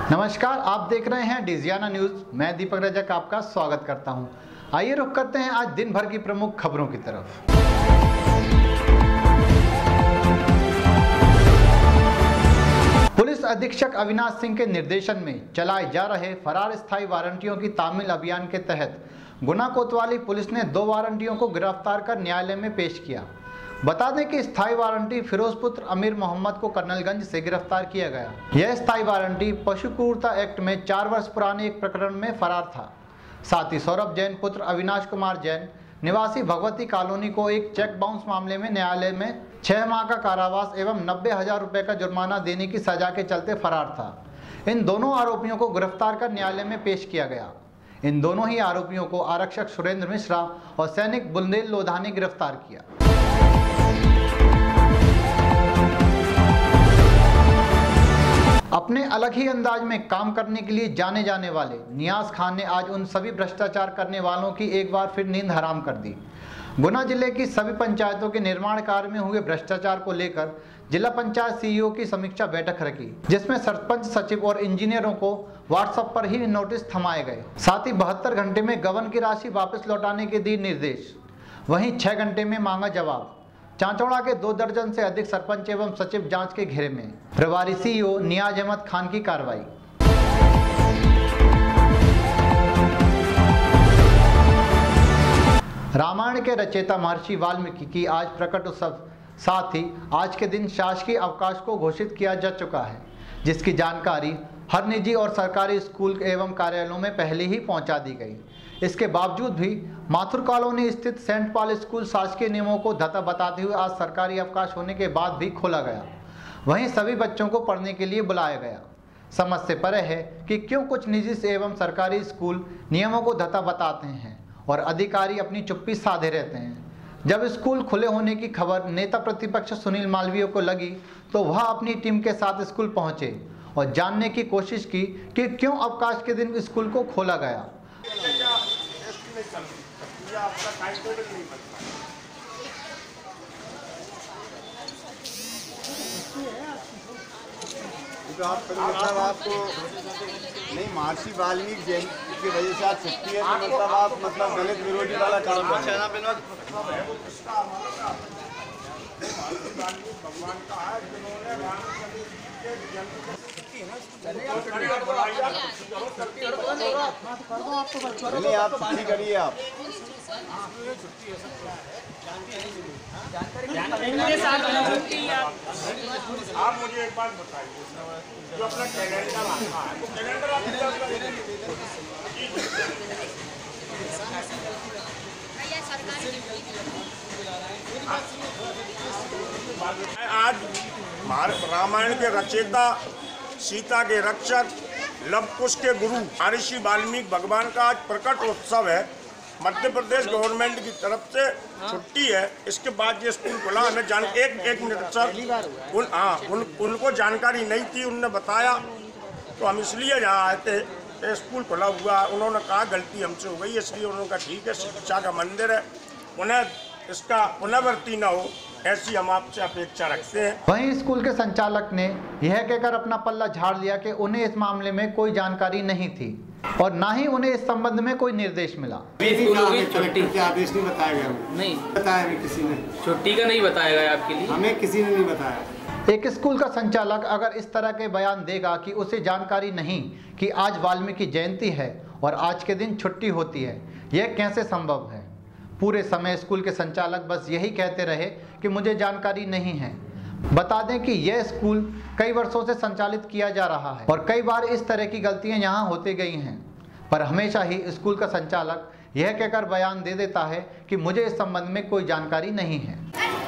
नमस्कार, आप देख रहे हैं डिजियाना न्यूज। मैं दीपक रजक आपका स्वागत करता हूं। आइए रुक करते हैं आज दिन भर की प्रमुख खबरों की तरफ। पुलिस अधीक्षक अविनाश सिंह के निर्देशन में चलाए जा रहे फरार स्थायी वारंटियों की तामील अभियान के तहत गुना कोतवाली पुलिस ने 2 वारंटियों को गिरफ्तार कर न्यायालय में पेश किया। बता दें कि स्थायी वारंटी फिरोजपुत्र अमीर मोहम्मद को कर्नलगंज से गिरफ्तार किया गया। यह स्थायी वारंटी पशु क्रूरता एक्ट में 4 वर्ष पुराने एक प्रकरण में फरार था। साथ ही सौरभ जैन पुत्र अविनाश कुमार जैन निवासी भगवती कॉलोनी को एक चेक बाउंस मामले में न्यायालय में 6 माह का कारावास एवं 90,000 रुपये का जुर्माना देने की सजा के चलते फरार था। इन दोनों आरोपियों को गिरफ्तार कर न्यायालय में पेश किया गया। इन दोनों ही आरोपियों को आरक्षक सुरेंद्र मिश्रा और सैनिक बुंदेल लोधा ने गिरफ्तार किया। अपने अलग ही अंदाज में काम करने के लिए जाने जाने वाले नियाज खान ने आज उन सभी भ्रष्टाचार करने वालों की एक बार फिर नींद हराम कर दी। गुना जिले की सभी पंचायतों के निर्माण कार्य में हुए भ्रष्टाचार को लेकर जिला पंचायत सीईओ की समीक्षा बैठक रखी, जिसमें सरपंच, सचिव और इंजीनियरों को व्हाट्सएप पर ही नोटिस थमाए गए। साथ ही 72 घंटे में गबन की राशि वापस लौटाने के दिए निर्देश। वहीं 6 घंटे में मांगा जवाब। चांचौड़ा के 2 दर्जन से अधिक सरपंच एवं सचिव जांच के घेरे में। प्रभारी सीईओ नियाज अहमद खान की कार्रवाई। रामायण के रचयिता महर्षि वाल्मीकि की आज प्रकट उत्सव, साथ ही आज के दिन शासकीय अवकाश को घोषित किया जा चुका है, जिसकी जानकारी हर निजी और सरकारी स्कूल एवं कार्यालयों में पहले ही पहुंचा दी गई। इसके बावजूद भी माथुर कॉलोनी स्थित सेंट पॉल स्कूल शासकीय नियमों को धता बताते हुए आज सरकारी अवकाश होने के बाद भी खोला गया। वहीं सभी बच्चों को पढ़ने के लिए बुलाया गया। समझ से परे है कि क्यों कुछ निजी एवं सरकारी स्कूल नियमों को धता बताते हैं और अधिकारी अपनी चुप्पी साधे रहते हैं। जब स्कूल खुले होने की खबर नेता प्रतिपक्ष सुनील मालवीय को लगी तो वह अपनी टीम के साथ स्कूल पहुंचे और जानने की कोशिश की कि क्यों अवकाश के दिन स्कूल को खोला गया। मतलब आपको नहीं, महर्षि वाल्मीकि जयंती की वजह से आज छुट्टी है, तो मतलब आप मतलब दलित विरोधी वाला काम कर रहे हैं। भगवान का है, जिन्होंने नहीं, आप छुट्टी करिए। आप मुझे एक बात बताइए, जो अपना कैलेंडर आता है तो कैलेंडर आप आज रामायण के रचयिता, सीता के रक्षक, लव कुश के गुरु महर्षि वाल्मीकि भगवान का आज प्रकट उत्सव है। मध्य प्रदेश गवर्नमेंट की तरफ से छुट्टी है। इसके बाद ये स्कूल खुला। हमें एक मिनट सर, उनको जानकारी नहीं थी, उन्होंने बताया तो हम इसलिए यहाँ आए थे। स्कूल खुला हुआ, उन्होंने कहा गलती हमसे हो गई, इसलिए उन्होंने कहा ठीक है, शिक्षा का मंदिर है, उन्हें इसका पुनरावृत्ति न हो, ऐसी हम आपसे अपेक्षा रखते हैं। वहीं स्कूल के संचालक ने यह कहकर अपना पल्ला झाड़ दिया कि उन्हें इस मामले में कोई जानकारी नहीं थी और ना ही उन्हें इस संबंध में कोई निर्देश मिला। स्कूलों की छुट्टी के आदेश नहीं बताया गया, नहीं बताया भी किसी ने, छुट्टी का नहीं बताया गया आपके लिए, हमें किसी ने नहीं बताया। एक स्कूल का संचालक अगर इस तरह के बयान देगा कि उसे जानकारी नहीं कि आज वाल्मीकि जयंती है और आज के दिन छुट्टी होती है, यह कैसे संभव है? पूरे समय स्कूल के संचालक बस यही कहते रहे कि मुझे जानकारी नहीं है। बता दें कि यह स्कूल कई वर्षों से संचालित किया जा रहा है और कई बार इस तरह की गलतियां यहां होती गई हैं, पर हमेशा ही स्कूल का संचालक यह कहकर बयान दे देता है कि मुझे इस संबंध में कोई जानकारी नहीं है।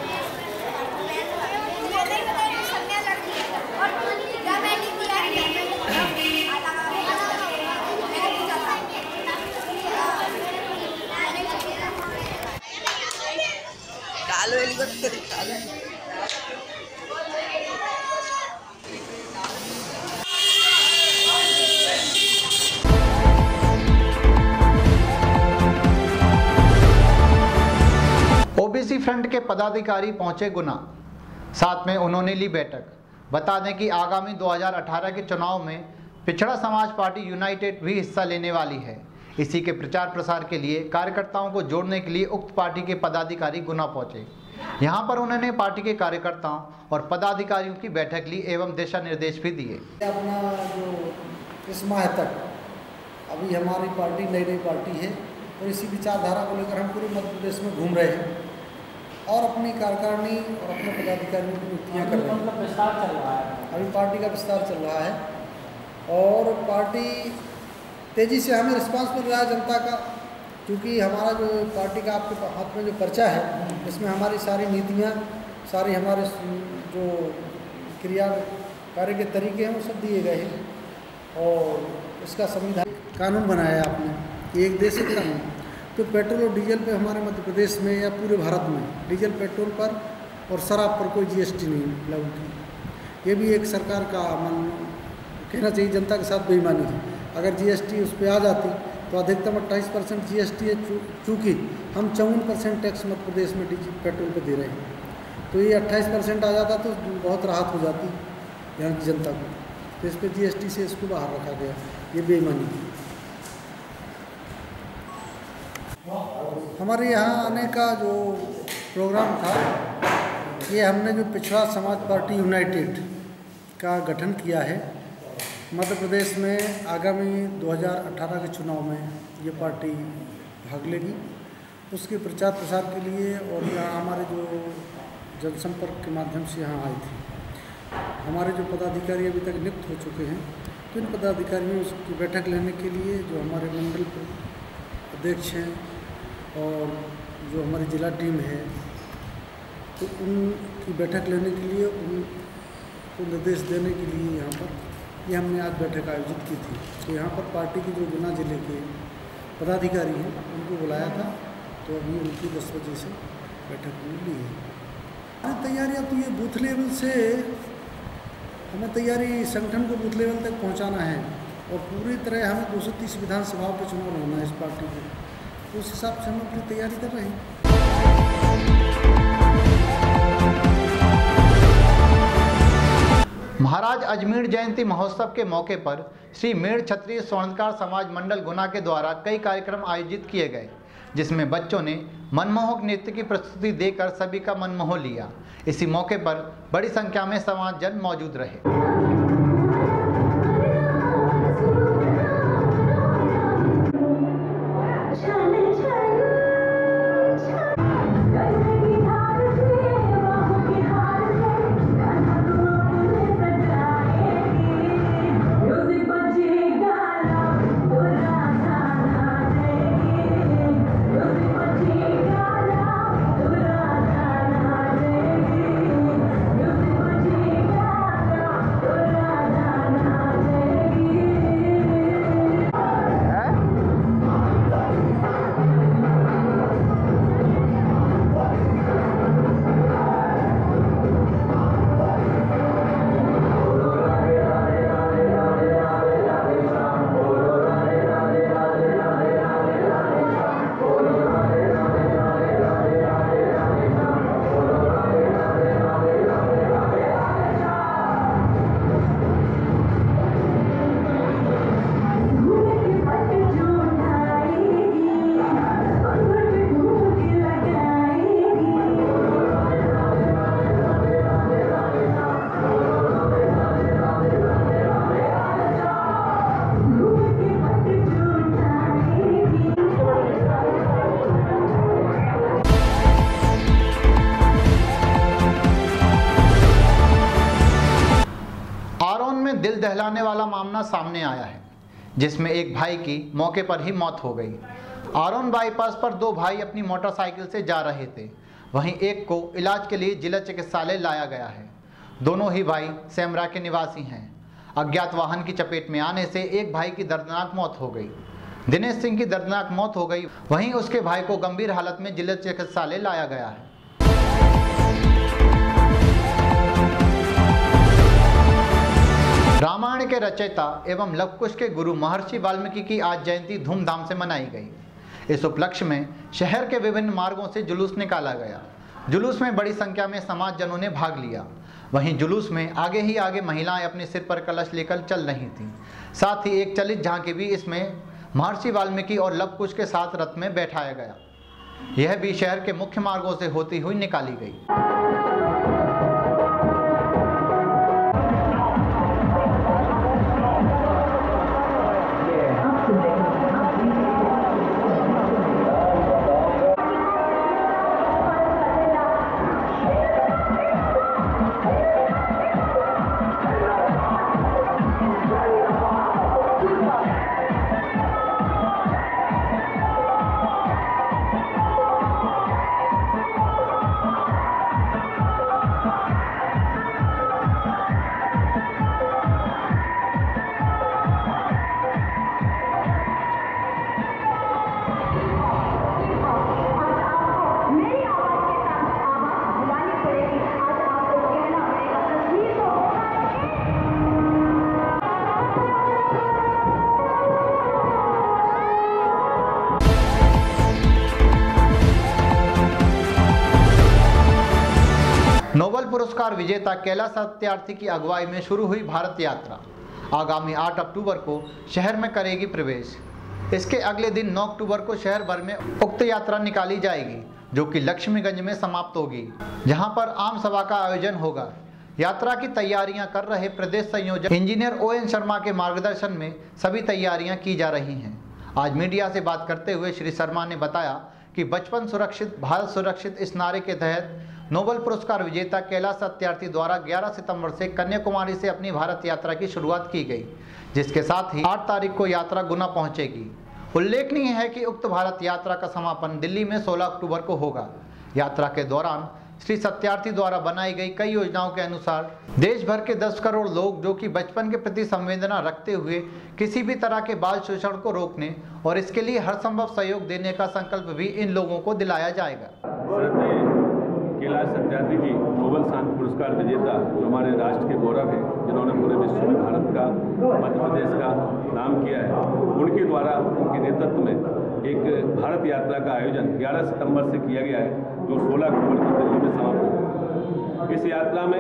ओबीसी फ्रंट के पदाधिकारी पहुंचे गुना, साथ में उन्होंने ली बैठक। बता दें कि आगामी 2018 के चुनाव में पिछड़ा समाज पार्टी यूनाइटेड भी हिस्सा लेने वाली है। इसी के प्रचार प्रसार के लिए कार्यकर्ताओं को जोड़ने के लिए उक्त पार्टी के पदाधिकारी गुना पहुंचे। यहां पर उन्होंने पार्टी के कार्यकर्ताओं और पदाधिकारियों की बैठक ली एवं दिशा निर्देश भी दिए। अपना जो इस माह तक अभी हमारी पार्टी नई पार्टी है और इसी विचारधारा को लेकर हम पूरे मध्य प्रदेश में घूम रहे हैं और अपनी कार्यकारिणी और अपने पदाधिकारियों की नियुक्तियाँ कर रहे हैं। विस्तार चल रहा है, अभी पार्टी का विस्तार चल रहा है और पार्टी तेज़ी से हमें रिस्पांस मिल रहा है जनता का, क्योंकि हमारा जो पार्टी का आपके हाथ में जो पर्चा है इसमें हमारी सारी नीतियाँ, सारी हमारे जो क्रिया कार्य के तरीके हैं वो सब दिए गए हैं और इसका संविधान कानून बनाया है आपने कि एक देश एक कानून। तो पेट्रोल और डीजल पे हमारे मध्य प्रदेश में या पूरे भारत में डीजल पेट्रोल पर और शराब पर कोई जीएसटी नहीं लागू की। ये भी एक सरकार का कहना चाहिए जनता के साथ बेईमानी है। अगर जीएसटी उस पर आ जाती तो अधिकतम 28% जीएसटी है, चूँकि हम 54% टैक्स मध्य प्रदेश में पेट्रोल पे दे रहे हैं, तो ये 28% आ जाता तो बहुत राहत हो जाती यहाँ की जनता को। तो इस पर जीएसटी से इसको बाहर रखा गया, ये बेईमानी है। हमारे यहाँ आने का जो प्रोग्राम था, ये हमने जो पिछड़ा समाज पार्टी यूनाइटेड का गठन किया है। मध्य प्रदेश में आगामी 2018 के चुनाव में ये पार्टी भाग लेगी। उसके प्रचार प्रसार के लिए और यहाँ हमारे जो जनसंपर्क के माध्यम से यहाँ आए थे, हमारे जो पदाधिकारी अभी तक नियुक्त हो चुके हैं, तो इन पदाधिकारियों की बैठक लेने के लिए जो हमारे मंडल अध्यक्ष हैं और जो हमारी जिला टीम है, तो उनकी बैठक लेने के लिए उनको निर्देश देने के लिए यहाँ पर ये हमने आज बैठक आयोजित की थी। तो यहाँ पर पार्टी के जो गुना जिले के पदाधिकारी हैं उनको बुलाया था, तो अभी उनकी 10 बजे से बैठक ली है। तैयारियाँ तो ये बूथ लेवल से हमें तैयारी संगठन को बूथ लेवल तक पहुँचाना है और पूरी तरह हमें 230 विधानसभाओं पर चुनाव होना है इस पार्टी को, तो उस हिसाब से हम अपनी तैयारी कर रहे हैं। महाराज अजमेर जयंती महोत्सव के मौके पर श्री मेड़ क्षत्रिय स्वर्णकार समाज मंडल गुना के द्वारा कई कार्यक्रम आयोजित किए गए, जिसमें बच्चों ने मनमोहक नृत्य की प्रस्तुति देकर सभी का मन मोह लिया। इसी मौके पर बड़ी संख्या में समाजजन मौजूद रहे। दिल दहलाने वाला मामला सामने आया है, जिसमें एक भाई की मौके पर ही मौत हो गई। आरोन बाईपास पर दो भाई अपनी मोटरसाइकिल से जा रहे थे, वहीं एक को इलाज के लिए जिला चिकित्सालय लाया गया है। दोनों ही भाई सेमरा के निवासी हैं। अज्ञात वाहन की चपेट में आने से एक भाई की दर्दनाक मौत हो गई। दिनेश सिंह की दर्दनाक मौत हो गई, वहीं उसके भाई को गंभीर हालत में जिला चिकित्सालय लाया गया है। रामायण के रचयिता एवं लवकुश के गुरु महर्षि वाल्मीकि की आज जयंती धूमधाम से मनाई गई। इस उपलक्ष्य में शहर के विभिन्न मार्गों से जुलूस निकाला गया। जुलूस में बड़ी संख्या में समाजजनों ने भाग लिया। वहीं जुलूस में आगे ही आगे महिलाएं अपने सिर पर कलश लेकर चल रही थीं। साथ ही एक चलित झांकी भी इसमें महर्षि वाल्मीकि और लव कुश के साथ रथ में बैठाया गया। यह भी शहर के मुख्य मार्गों से होती हुई निकाली गई। नोबेल पुरस्कार विजेता कैलाश सत्यार्थी की अगुवाई में शुरू हुई भारत यात्रा आगामी 8 अक्टूबर को शहर में करेगी प्रवेश। इसके अगले दिन 9 अक्टूबर को शहर भर में उक्त यात्रा निकाली जाएगी, जो कि लक्ष्मीगंज में समाप्त होगी, जहां पर आम सभा का आयोजन होगा। यात्रा की तैयारियां कर रहे प्रदेश संयोजक इंजीनियर ON शर्मा के मार्गदर्शन में सभी तैयारियां की जा रही हैं। आज मीडिया से बात करते हुए श्री शर्मा ने बताया कि बचपन सुरक्षित भारत सुरक्षित इस नारे के तहत नोबेल पुरस्कार विजेता कैलाश सत्यार्थी द्वारा 11 सितंबर से कन्याकुमारी से अपनी भारत यात्रा की शुरुआत की गई, जिसके साथ ही 8 तारीख को यात्रा गुना पहुंचेगी। उल्लेखनीय है कि उक्त भारत यात्रा का समापन दिल्ली में 16 अक्टूबर को होगा। यात्रा के दौरान श्री सत्यार्थी द्वारा बनाई गई कई योजनाओं के अनुसार देश भर के 10 करोड़ लोग जो कि बचपन के प्रति संवेदना रखते हुए किसी भी तरह के बाल शोषण को रोकने और इसके लिए हर संभव सहयोग देने का संकल्प भी इन लोगों को दिलाया जाएगा। कैलाश सत्यार्थी जी नोबेल शांति पुरस्कार विजेता, जो हमारे राष्ट्र के गौरव हैं, जिन्होंने पूरे विश्व में भारत का, मध्य प्रदेश का नाम किया है, उनके द्वारा उनके नेतृत्व में एक भारत यात्रा का आयोजन 11 सितंबर से किया गया है, जो 16 अक्टूबर को दिल्ली में समाप्त होगा। इस यात्रा में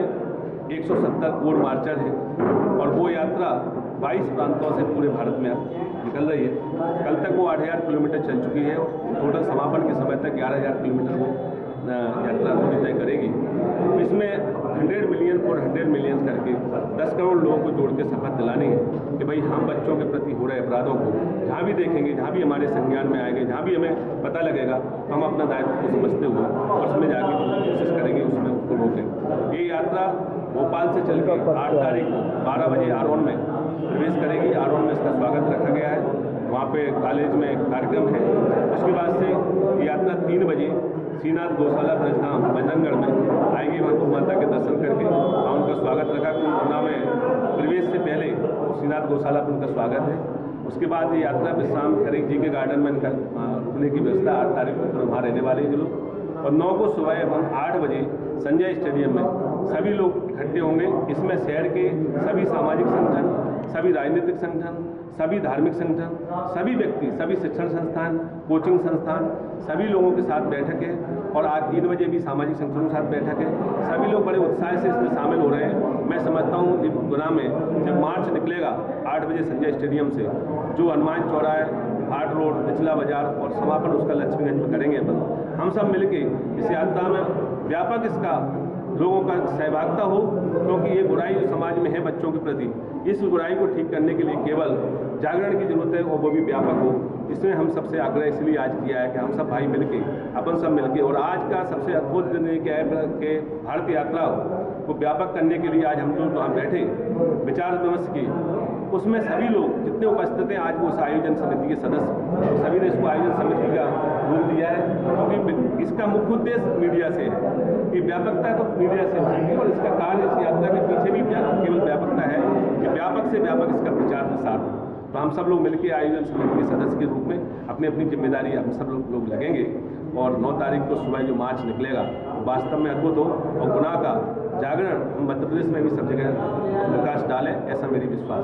170 कोर मार्चर हैं और वो यात्रा 22 प्रांतों से पूरे भारत में निकल रही है। कल तक वो 8000 किलोमीटर चल चुकी है और टोटल समापन के समय तक 11000 किलोमीटर वो यात्रा पूरी तय करेगी। इसमें 100 मिलियन और 100 मिलियन करके 10 करोड़ लोगों को जोड़ के शपथ दिलानी है कि भाई हम बच्चों के प्रति हो रहे अपराधों को जहाँ भी देखेंगे, जहाँ भी हमारे संज्ञान में आएंगे, जहाँ भी हमें पता लगेगा, तो हम अपना दायित्व को समझते हुए और उसमें जाके कोशिश करेंगे, उसमें उसको रोकें। ये यात्रा भोपाल से चल के 8 तारीख को 12 बजे आरोन में प्रवेश करेगी। आरोन में इसका स्वागत रखा गया है, वहाँ पे कॉलेज में कार्यक्रम है। उसके बाद से यात्रा 3 बजे श्रीनाथ गौशाला ब्रजधाम बजरंगगढ़ में आएगी। वहाँ गौ माता के दर्शन करके वहाँ उनका स्वागत रखा। कोरोना में प्रवेश से पहले श्रीनाथ गौशाला पर उनका स्वागत है। उसके बाद ये यात्रा विश्राम करेगी जी के गार्डन में इनका रुकने की व्यवस्था 8 तारीख को वहाँ रहने वाले हैं लोग। और 9 को सुबह हम 8 बजे संजय स्टेडियम में सभी लोग इकट्ठे होंगे। इसमें शहर के सभी सामाजिक संगठन, सभी राजनीतिक संगठन, सभी धार्मिक संगठन, सभी व्यक्ति, सभी शिक्षण संस्थान, कोचिंग संस्थान, सभी लोगों के साथ बैठक है। और आज 3 बजे भी सामाजिक संगठनों के साथ बैठक है। सभी लोग बड़े उत्साह से इसमें शामिल हो रहे हैं। मैं समझता हूँ कि गुना में जब मार्च निकलेगा 8 बजे संजय स्टेडियम से, जो हनुमान चौराहे, हाट रोड, निचला बाजार और समापन उसका लक्ष्मीगंज में करेंगे। हम सब मिलके इस यात्रा में व्यापक इसका लोगों का सहभागिता हो, क्योंकि ये बुराई जो समाज में है बच्चों के प्रति, इस बुराई को ठीक करने के लिए केवल जागरण की जरूरत है और वो भी व्यापक हो। इसमें हम सबसे आग्रह इसलिए आज किया है कि हम सब भाई मिलके, अपन सब मिलके, और आज का सबसे अद्भुत दिन ये क्या है कि भारत यात्रा को व्यापक करने के लिए आज हम जो वहाँ बैठे विचार विमर्श किए, उसमें सभी लोग जितने उपस्थित हैं आज वो इस आयोजन समिति के सदस्य, सभी ने इसको आयोजन समिति का रूप दिया है, क्योंकि इसका मुख्य उद्देश्य मीडिया से है कि व्यापकता तो मीडिया से हो सकती है, और इसका कार्य इस यात्रा के पीछे भी केवल व्यापकता है कि व्यापक से व्यापक इसका प्रचार प्रसार हो। तो हम सब लोग मिलकर आयोजन समिति के सदस्य के रूप में अपनी अपनी जिम्मेदारी हम सब लोग लगेंगे। और 9 तारीख को सुबह जो मार्च निकलेगा वास्तव में अद्भुत हो और गुनाह का जागरण मध्य प्रदेश में भी सब जगह प्रकाश डालें, ऐसा मेरी विश्वास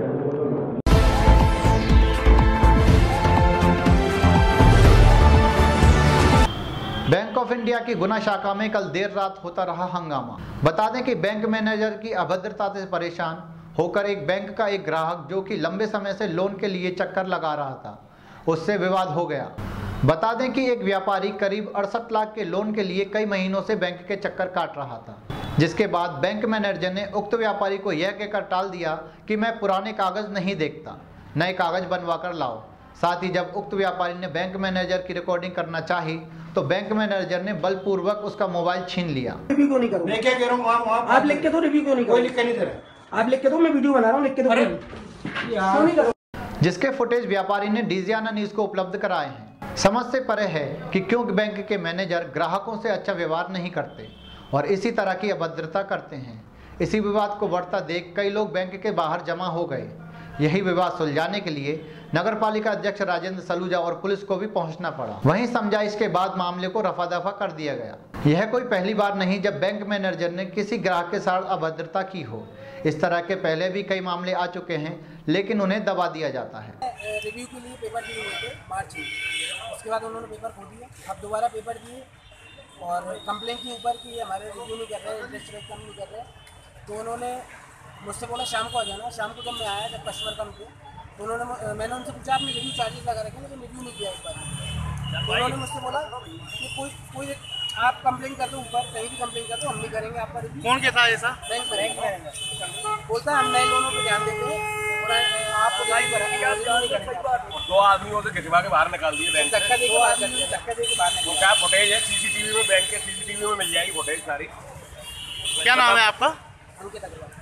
है। बैंक ऑफ इंडिया की गुना शाखा में कल देर रात होता रहा हंगामा। बता दें कि बैंक मैनेजर की अभद्रता से परेशान होकर एक बैंक का एक ग्राहक जो कि लंबे समय से लोन के लिए चक्कर लगा रहा था, उससे विवाद हो गया। बता दें कि एक व्यापारी करीब 68 लाख के लोन के लिए कई महीनों से बैंक के चक्कर काट रहा था, जिसके बाद बैंक मैनेजर ने उक्त व्यापारी को यह कहकर टाल दिया कि मैं पुराने कागज नहीं देखता, नए कागज बनवा कर लाओ। साथ ही जब उक्त व्यापारी ने बैंक मैनेजर की रिकॉर्डिंग करना चाही तो बैंक मैनेजर ने बलपूर्वक उसका मोबाइल छीन लिया। रिव्यू क्यों नहीं करूं? मैं क्या कह रहा हूं, आप लिख के दो, रिव्यू क्यों नहीं करूं? कोई लिख के नहीं दे रहा, आप लिख के दो, मैं वीडियो बना रहा हूं, लिख के दो। क्यों नहीं करूं? जिसके फुटेज व्यापारी ने डीजियाना न्यूज को उपलब्ध कराए हैं। समझ से परे है कि क्यों बैंक के मैनेजर ग्राहकों से अच्छा व्यवहार नहीं करते और इसी तरह की अभद्रता करते हैं। इसी विवाद को बढ़ता देख कई लोग बैंक के बाहर जमा हो गए। यही विवाद सुलझाने के लिए नगर पालिका अध्यक्ष राजेंद्र सलूजा और पुलिस को भी पहुंचना पड़ा। वहीं समझाइश के बाद मामले को रफा दफा कर दिया गया। यह कोई पहली बार नहीं जब बैंक मैनेजर ने किसी ग्राहक के साथ अभद्रता की हो। इस तरह के पहले भी कई मामले आ चुके हैं, लेकिन उन्हें दबा दिया जाता है। रिव्यू के लिए पेपर दिए हुए थे मार्च में, उसके बाद उन्होंने पेपर खो दिया, अब दोबारा पेपर दिए और कंप्लेंट के ऊपर की हमारे रिव्यू नहीं कर रहे, इंटरेस्ट रेट कम नहीं कर रहे। तो उन्होंने मुझसे बोला शाम को आ जाना। शाम को जब मैं आया, जब कस्टमर कम थे, तो मैंने उनसे पूछा आपने रिव्यू चार्जेस लगा रखे, लेकिन रिव्यू नहीं किया इस बार। तो उन्होंने मुझसे बोला कि कोई आप कंप्लेंट कर दो, ऊपर कहीं भी कंप्लेंट कर दो, हम नहीं करेंगे आपका रिव्यू। कौन कहता है ऐसा? बैंक मैनेजर बोलता है हम नए लोनों पर ध्यान देते हैं और आपको दो आदमियों से खिंचवा के बाहर निकाल दिए बैंक, धक्का दे के बाहर निकाल। क्या फुटेज है सीसीटीवी में? बैंक के सीसीटीवी में मिल जाएगी फुटेज सारी। क्या नाम है आपका? अंकित अग्रवाल।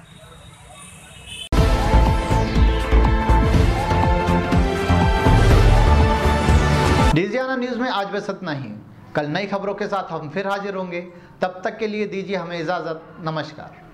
डीजियाना न्यूज में आज बस इतना ही। कल नई खबरों के साथ हम फिर हाजिर होंगे। तब तक के लिए दीजिए हमें इजाजत। नमस्कार।